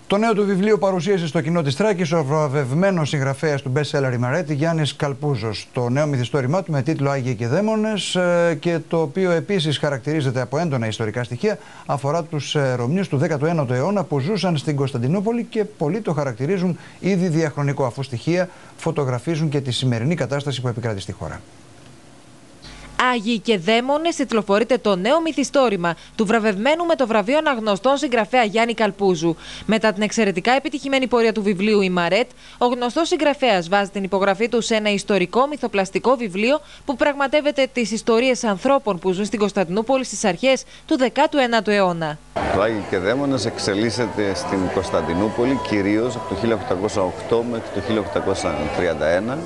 Το νέο του βιβλίο παρουσίασε στο κοινό της Θράκης ο βραβευμένος συγγραφέας του best-seller η Μαρέτη, Γιάννης Καλπούζος. Το νέο μυθιστόρημά του με τίτλο «Άγιοι και Δαίμονες» και το οποίο επίσης χαρακτηρίζεται από έντονα ιστορικά στοιχεία, αφορά τους Ρωμιούς του 19ου αιώνα που ζούσαν στην Κωνσταντινούπολη και πολλοί το χαρακτηρίζουν ήδη διαχρονικό, αφού στοιχεία φωτογραφίζουν και τη σημερινή κατάσταση που επικρατεί στη χώρα. Άγιοι και Δαίμονες τιτλοφορείται το νέο μυθιστόρημα του βραβευμένου με το βραβείο αναγνωστών συγγραφέα Γιάννη Καλπούζου. Μετά την εξαιρετικά επιτυχημένη πορεία του βιβλίου «Η Μαρέτ», ο γνωστός συγγραφέας βάζει την υπογραφή του σε ένα ιστορικό μυθοπλαστικό βιβλίο που πραγματεύεται τις ιστορίες ανθρώπων που ζουν στην Κωνσταντινούπολη στις αρχές του 19ου αιώνα. Το Άγιοι και Δαίμονες εξελίσσεται στην Κωνσταντινούπολη κυρίως από το 1808 μέχρι το 1831.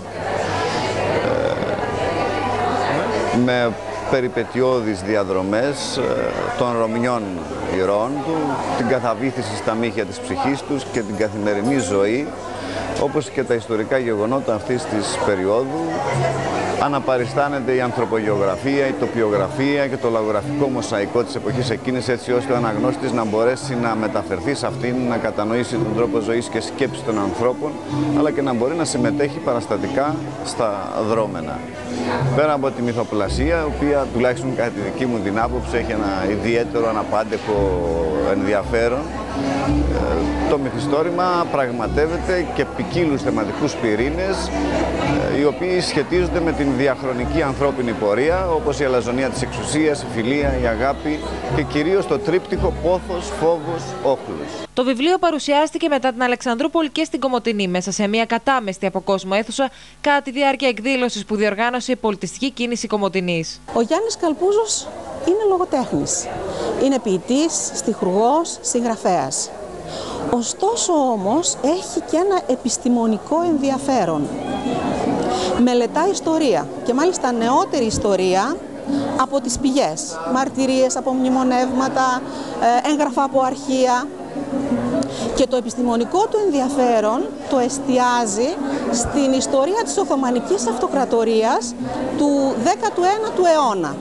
Με περιπετειώδεις διαδρομές των Ρωμιών ηρώων του, την καθαβήθηση στα μύχια της ψυχής τους και την καθημερινή ζωή, όπως και τα ιστορικά γεγονότα αυτής της περίοδου. Αναπαριστάνεται η ανθρωπογεωγραφία, η τοπιογραφία και το λαογραφικό μοσαϊκό της εποχής εκείνης, έτσι ώστε ο αναγνώστης να μπορέσει να μεταφερθεί σε αυτήν, να κατανοήσει τον τρόπο ζωής και σκέψης των ανθρώπων, αλλά και να μπορεί να συμμετέχει παραστατικά στα δρόμενα. Πέρα από τη μυθοπλασία, η οποία τουλάχιστον κατά τη δική μου την άποψη έχει ένα ιδιαίτερο αναπάντεχο ενδιαφέρον, το μυθιστόρημα πραγματεύεται και ποικίλους θεματικούς πυρήνες, οι οποίοι σχετίζονται με την διαχρονική ανθρώπινη πορεία, όπως η αλαζονία της εξουσίας, η φιλία, η αγάπη και κυρίως το τρίπτυχο πόθος, φόβος, όχλος. Το βιβλίο παρουσιάστηκε μετά την Αλεξανδρούπολη και στην Κομοτηνή, μέσα σε μια κατάμεστη από κόσμο αίθουσα, κατά τη διάρκεια εκδήλωσης που διοργάνωσε η πολιτιστική κίνηση Κομοτηνής. Ο Γιάννης Καλπούζος είναι λογοτέχνης. Είναι ποιητής, στιχουργός, συγγραφέας. Ωστόσο όμως έχει και ένα επιστημονικό ενδιαφέρον. Μελετά ιστορία και μάλιστα νεότερη ιστορία από τις πηγές, μαρτυρίες από μνημονεύματα, έγγραφα από αρχεία. Και το επιστημονικό του ενδιαφέρον το εστιάζει στην ιστορία της Οθωμανικής Αυτοκρατορίας του 19ου αιώνα.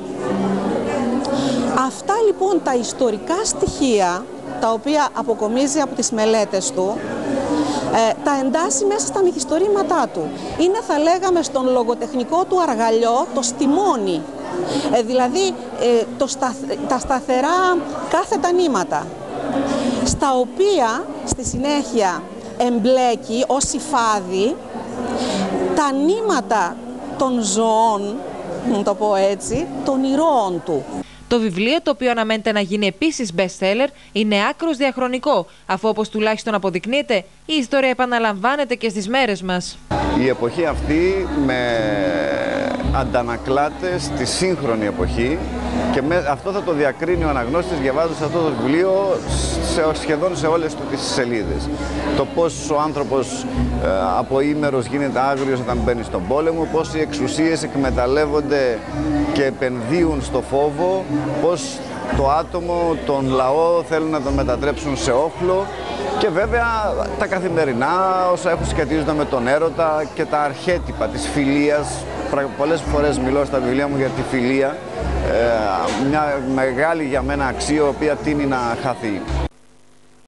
Αυτά λοιπόν τα ιστορικά στοιχεία, τα οποία αποκομίζει από τις μελέτες του, τα εντάσσει μέσα στα μυθιστορήματά του. Είναι, θα λέγαμε, στον λογοτεχνικό του αργαλιό το στιμόνι, δηλαδή τα σταθερά κάθετα νήματα, στα οποία στη συνέχεια εμπλέκει ως υφάδι τα νήματα των ζωών, να το πω έτσι, των ηρώων του. Το βιβλίο, το οποίο αναμένεται να γίνει επίσης best-seller, είναι άκρως διαχρονικό, αφού όπως τουλάχιστον αποδεικνύεται, η ιστορία επαναλαμβάνεται και στις μέρες μας. Η εποχή αυτή αντανακλάται στη σύγχρονη εποχή και αυτό θα το διακρίνει ο αναγνώστης διαβάζοντας αυτό το βιβλίο σχεδόν σε όλες του τις σελίδες. Το πώς ο άνθρωπος από ήμερος γίνεται άγριος όταν μπαίνει στον πόλεμο, πώς οι εξουσίες εκμεταλλεύονται και επενδύουν στο φόβο, πώς το άτομο, τον λαό θέλουν να τον μετατρέψουν σε όχλο και βέβαια τα καθημερινά όσα έχουν σχετίζονται με τον έρωτα και τα αρχέτυπα της φιλίας. Πολλές φορές μιλώ στα βιβλία μου για τη φιλία, μια μεγάλη για μένα αξία, η οποία τείνει να χαθεί.